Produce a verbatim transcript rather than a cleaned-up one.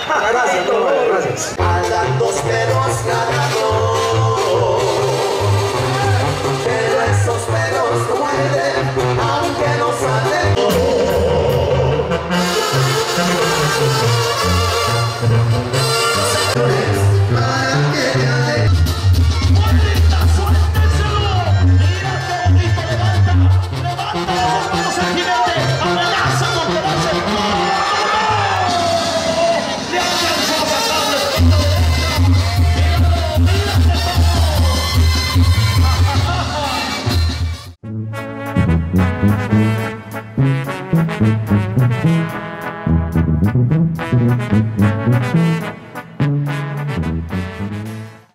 Gracias, no, vale, gracias. Pagan dos pelos cada dos, pero esos pelos no mueren, aunque no salen. Para que me ale- ¡Maldita, suéltenselo! ¡Mira qué bonito! ¡Levanta! ¡Levanta las manos al jinete! ¡Amenaza con quedarse! ¡No! ¡Le alcanzó a sacar la espalda derecha! ¡Míralo! ¡Mira qué todo!